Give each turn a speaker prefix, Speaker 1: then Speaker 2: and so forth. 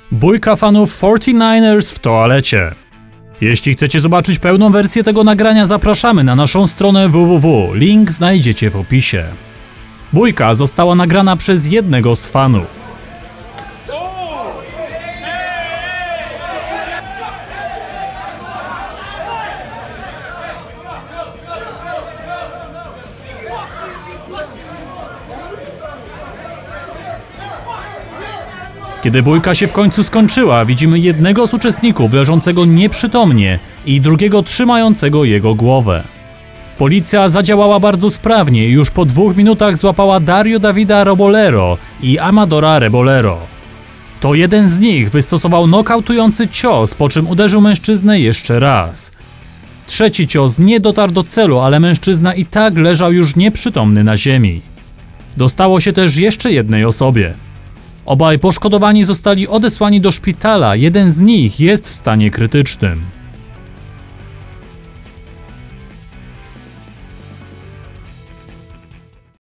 Speaker 1: Bójka fanów 49ers w toalecie. Jeśli chcecie zobaczyć pełną wersję tego nagrania, zapraszamy na naszą stronę www. Link znajdziecie w opisie. Bójka została nagrana przez jednego z fanów. Kiedy bójka się w końcu skończyła, widzimy jednego z uczestników leżącego nieprzytomnie i drugiego trzymającego jego głowę. Policja zadziałała bardzo sprawnie i już po 2 minutach złapała Dario Davida Rebolero i Amadora Rebolero. To jeden z nich wystosował nokautujący cios, po czym uderzył mężczyznę jeszcze raz. Trzeci cios nie dotarł do celu, ale mężczyzna i tak leżał już nieprzytomny na ziemi. Dostało się też jeszcze jednej osobie. Obaj poszkodowani zostali odesłani do szpitala, jeden z nich jest w stanie krytycznym.